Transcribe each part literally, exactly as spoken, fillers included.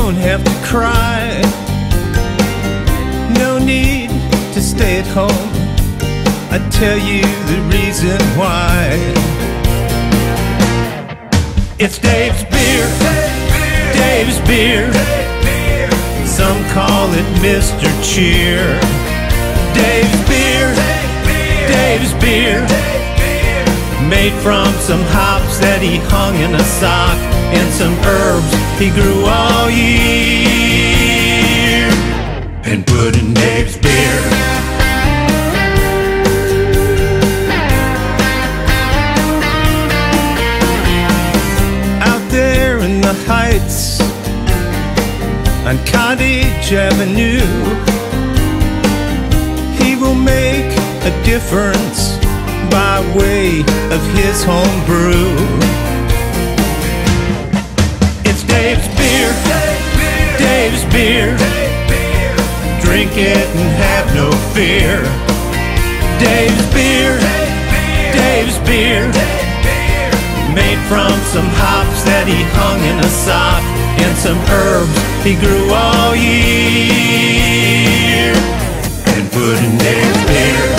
don't have to cry. No need to stay at home. I tell you the reason why. It's Dave's beer, Dave's beer. Some call it Mister Cheer. Dave's beer, Dave's beer. Made from some hops that he hung in a sock and some herbs he grew all year and put in Dave's beer. Out there in the heights on Cottage Avenue, he will make a difference by way of his home brew. It's Dave's beer, Dave's beer. Drink it and have no fear. Dave's beer, Dave's beer. Made from some hops that he hung in a sock and some herbs he grew all year and put in Dave's beer.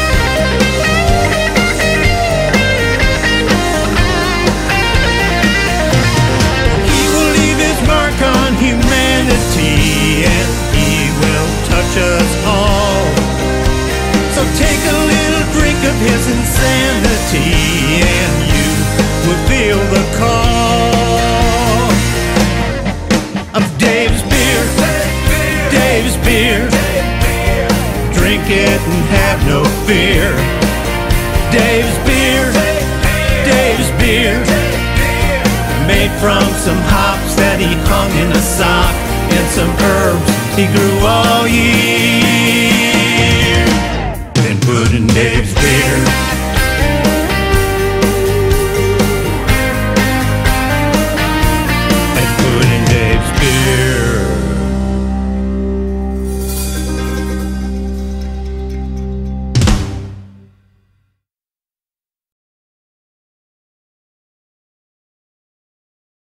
Humanity, and he will touch us all. So take a little drink of his insanity and you will feel the call of Dave's beer, Dave's beer. Drink it and have no fear. Dave's beer, Dave's beer. Made from some hops that he hung in a sock and some herbs he grew all year and put in Dave's beer.